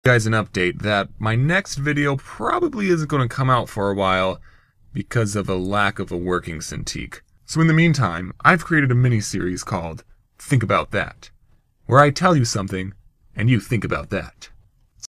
Guys, an update that my next video probably isn't going to come out for a while because of a lack of a working Cintiq. So in the meantime, I've created a mini-series called Think About That, where I tell you something and you think about that.